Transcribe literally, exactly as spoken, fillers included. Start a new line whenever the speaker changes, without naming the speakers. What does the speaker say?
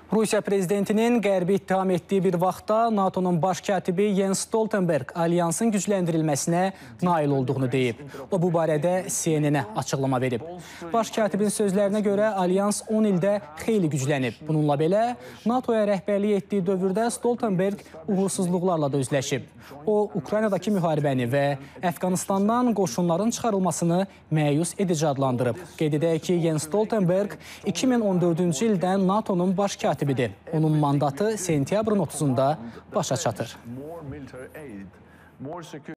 Rusiya prezidentinin Qərbi ittiham etdiyi bir vaxtda NATO'nun baş katibi Jens Stoltenberg alyansın gücləndirilməsinə nail olduğunu deyib. O, bu barədə C N N-ə açıqlama verib. Baş katibin sözlərinə görə alyans on ildə xeyli güclənib. Bununla belə, NATO'ya rəhbərlik etdiyi dövrdə Stoltenberg uğursuzluqlarla da üzləşib. O, Ukraynadakı müharibəni və Əfqanistandan qoşunların çıxarılmasını məyus edici adlandırıb. Qeyd edək ki, Jens Stoltenberg iki min on dördüncü ildən NATO'nun baş katibidir. Onun mandatı sentyabrın otuzunda başa çatır.